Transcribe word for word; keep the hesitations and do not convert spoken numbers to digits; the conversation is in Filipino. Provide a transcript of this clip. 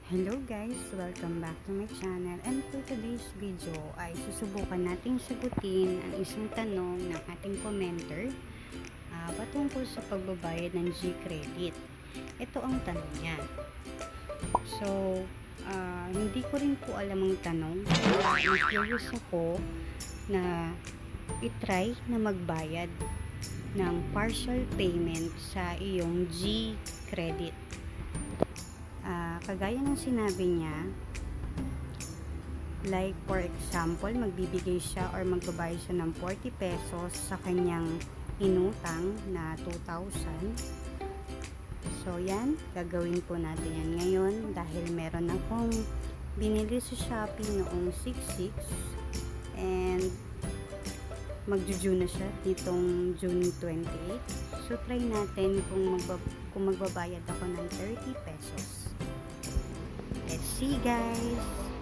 Hello guys! Welcome back to my channel, and for today's video ay susubukan nating sagutin ang isang tanong ng ating commenter uh, patungkol sa pagbabayad ng Gcredit. Ito ang tanong niya. So, uh, hindi ko rin po alam ang tanong, kaya curious ako na itry na magbayad ng partial payment sa iyong Gcredit. Uh, kagaya ng sinabi niya, like for example, magbibigay siya or magbabayad siya ng forty pesos sa kanyang inutang na two thousand. So yan, gagawin po natin yan ngayon dahil meron akong binili sa Shopee noong six six and magju-June na siya ditong June twenty-eight. So try natin kung, magbab kung magbabayad ako ng thirty pesos. Let's see guys!